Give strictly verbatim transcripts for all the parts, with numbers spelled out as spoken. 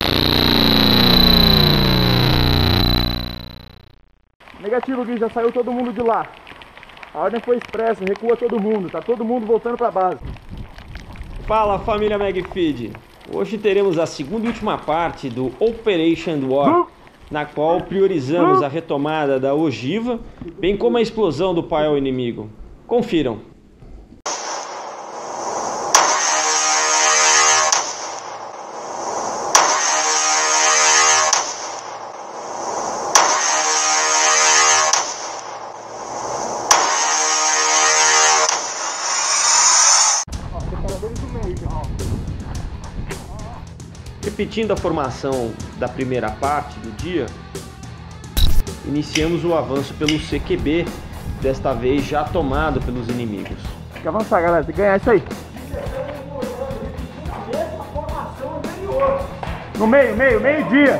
Negativo, Gui, já saiu todo mundo de lá. A ordem foi expressa, recua todo mundo, tá todo mundo voltando pra base. Fala, família Magfeed! Hoje teremos a segunda e última parte do Operation War, na qual priorizamos a retomada da ogiva, bem como a explosão do paiol inimigo. Confiram! Repetindo a formação da primeira parte do dia, iniciamos o avanço pelo C Q B, desta vez já tomado pelos inimigos. Tem que avançar, galera, tem que ganhar isso aí. No meio, meio, meio-dia.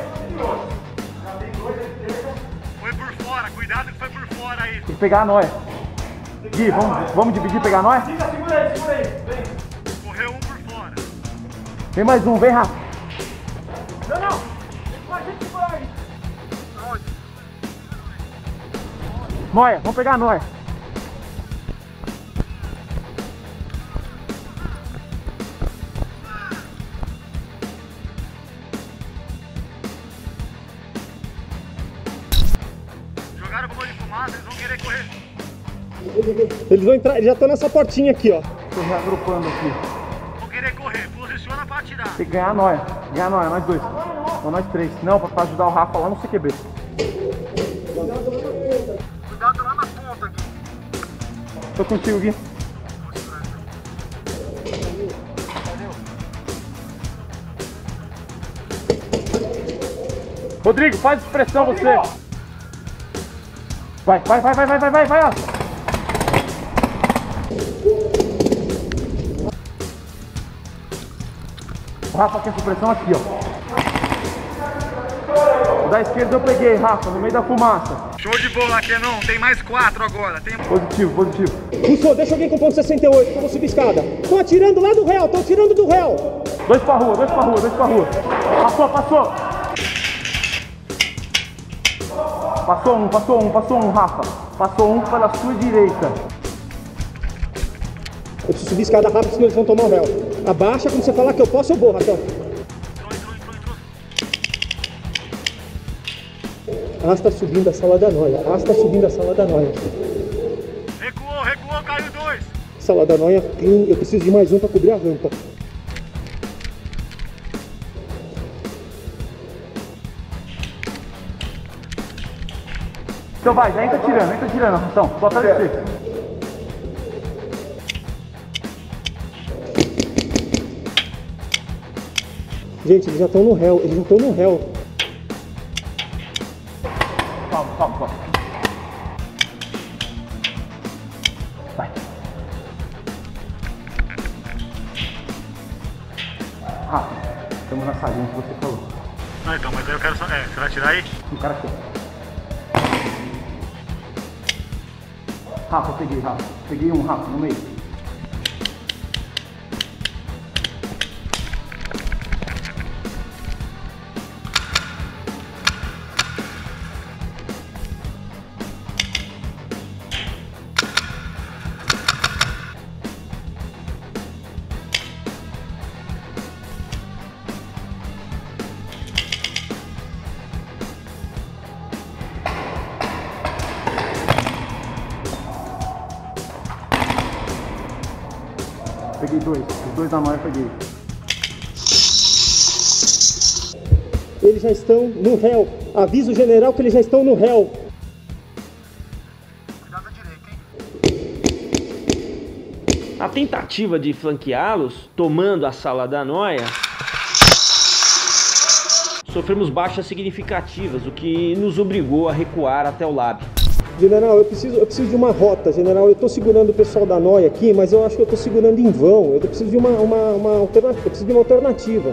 Foi por fora, cuidado que foi por fora aí. Tem que pegar a nóia. Gui, vamos, vamos dividir e pegar a nóia? Segura aí, segura aí, vem. Correu um por fora. Vem mais um, vem rápido. Não, não. Vem com a gente por aí. Onde? Nóia, vamos pegar a nóia. Jogaram bomba de fumaça, eles vão querer correr. Eles vão entrar, eles já estão nessa portinha aqui, ó. Tô reagrupando aqui. Vão querer correr, posiciona pra atirar. Tem que ganhar a nóia. Ganhar a nóia, nós dois. Ou nós três. Não, pra, pra ajudar o Rafa lá no C Q B. Cuidado lá na ponta aqui. Tô contigo, Gui. Rodrigo, faz expressão você. Vai, vai, vai, vai, vai, vai, vai, vai, ó. O Rafa quer supressão aqui, ó. O da esquerda eu peguei, Rafa, no meio da fumaça. Show de bola, Kenon. Tem mais quatro agora. Tem... Positivo, positivo. Russo, deixa alguém com ponto sessenta e oito, que eu vou subir escada. Tô atirando lá do réu, tô atirando do réu. Dois pra rua, dois pra rua, dois pra rua. Passou, passou. Passou um, passou um, passou um, Rafa. Passou um pela sua direita. Eu preciso subir escada rápido, senão eles vão tomar o réu. Abaixa, quando você falar que eu posso, eu vou, Ratão. Arrasta subindo a sala da noia, arrasta subindo a sala da noia. Recuou, recuou, caiu dois. Sala da noia, tem, eu preciso de mais um pra cobrir a rampa. Então vai, já entra tirando, entra tirando, então, só pra descer. Gente, eles já estão no réu, eles já estão no réu. Calma, calma, calma. Vai. Rápido. Estamos na salinha que você falou. Ah, então, mas aí eu quero só... É, você vai atirar aí? O cara aqui. Rafa, eu peguei, Rafa. Peguei um, Rafa, no meio. Peguei dois, os dois da nóia eu peguei. Eles já estão no réu. Avisa o general que eles já estão no réu. Cuidado da direita, hein? A tentativa de flanqueá-los, tomando a sala da noia, sofremos baixas significativas, o que nos obrigou a recuar até o lab. General, eu preciso, eu preciso de uma rota, general. Eu tô segurando o pessoal da noia aqui, mas eu acho que eu tô segurando em vão. Eu preciso de uma, uma, uma alternativa. Eu preciso de uma alternativa.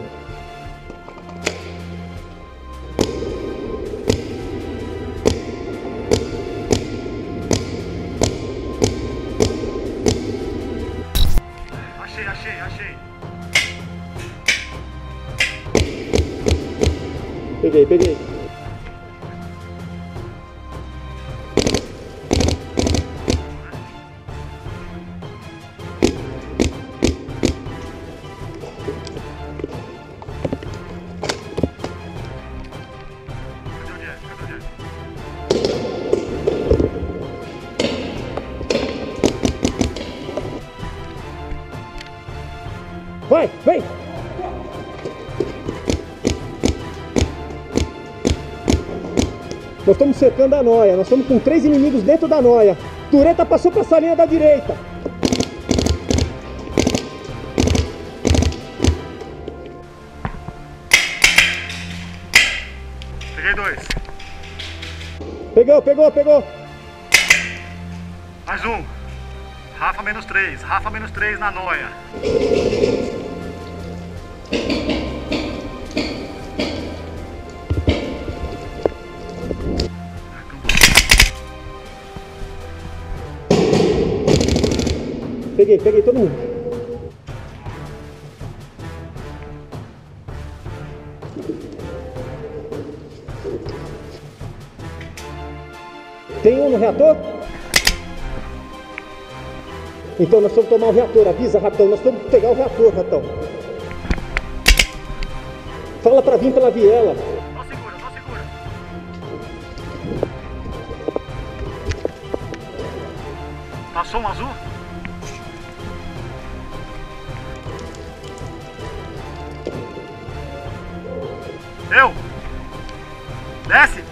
Achei, achei, achei. Peguei, peguei. Vai, vem! Nós estamos cercando a noia, nós estamos com três inimigos dentro da noia. Tureta passou para essa linha da direita. Peguei dois. Pegou, pegou, pegou. Mais um. Rafa menos três. Rafa menos três na noia. Peguei, peguei todo mundo. Tem um no reator? Então nós vamos tomar o reator. Avisa, Ratão. Nós vamos pegar o reator, Ratão. Fala pra vir pela viela. Só segura, só segura. Passou um azul? Eu! Desce!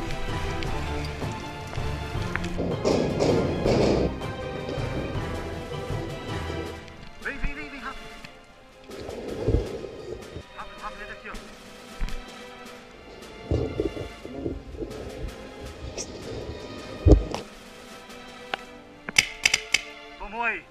Vem, vem, vem, vem, rápido! Rápido, rápido, ele aqui, ó. Tomou aí!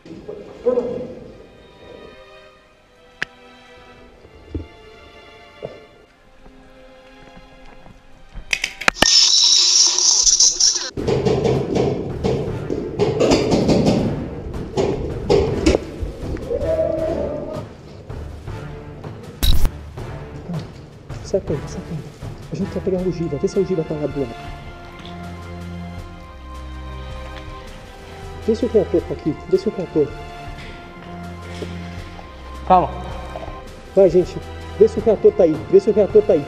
Certo aí, certo aí. A gente vai pegar a ogiva, vê se a ogiva tá lá do lado. Vê se o reator tá aqui, vê se o reator. Calma. Vai, gente, vê se o reator tá aí, vê se o reator tá aí.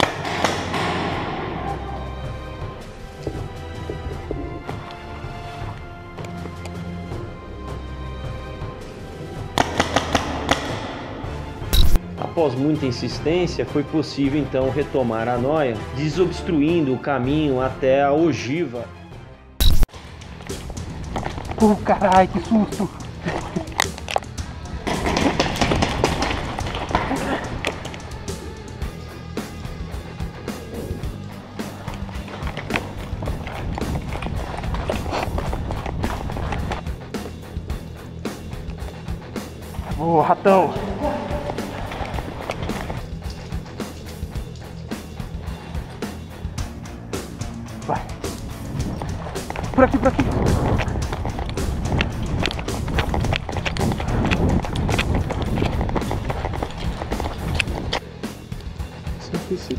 Após muita insistência, foi possível então retomar a noia, desobstruindo o caminho até a ogiva. Oh, caralho, que susto. Ô, ratão. Vai. Por aqui, por aqui. Sem suicídio.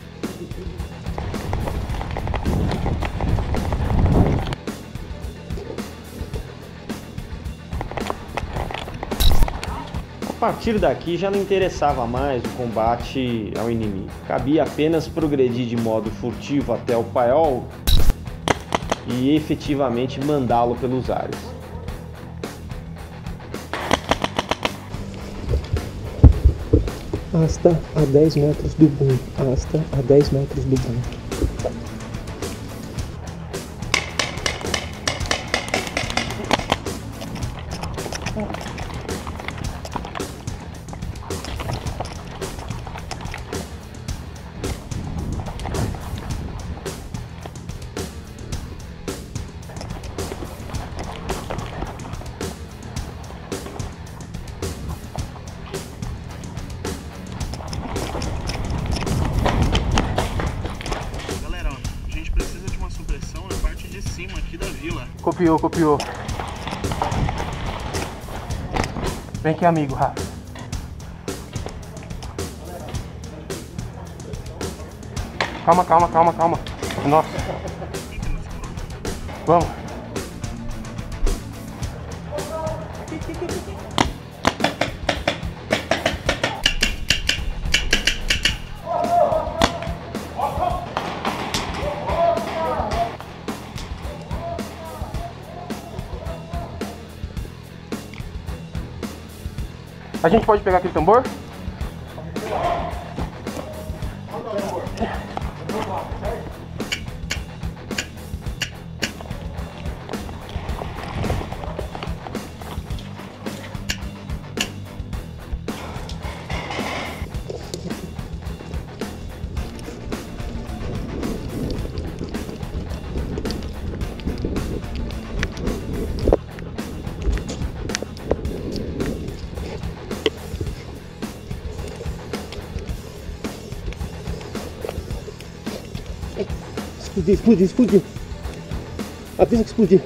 A partir daqui já não interessava mais o combate ao inimigo. Cabia apenas progredir de modo furtivo até o paiol e efetivamente mandá-lo pelos ares. Asta a dez metros do boom. Asta a dez metros do boom. Copiou, copiou. Vem aqui, amigo, Rafa. Calma, calma, calma, calma. Nossa. Vamos. A gente pode pegar aquele tambor? Explodir, explodir, explodir. Avisa que explodir.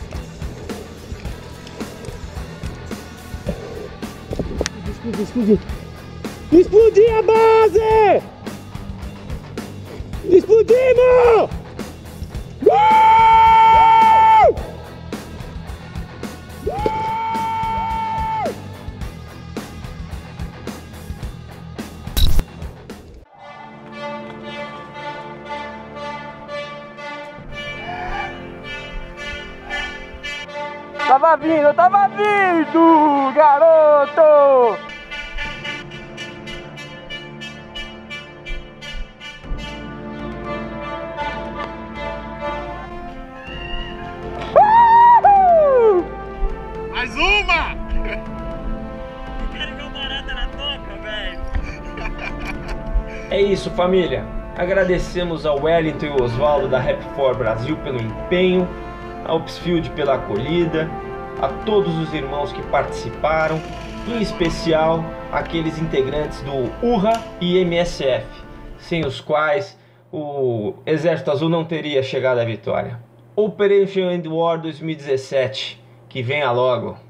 Explodir, explodir. Explodir a base! Explodimos! Uh! Tava vindo, tava vindo, garoto! Uhul! Mais uma! Eu quero ver o barata na toca, velho. É isso, família. Agradecemos ao Wellington e Oswaldo da Rap for Brasil pelo empenho, a Upsfield pela acolhida, a todos os irmãos que participaram, em especial aqueles integrantes do U R A e M S F, sem os quais o Exército Azul não teria chegado à vitória. Operation End War dois mil e dezessete, que venha logo!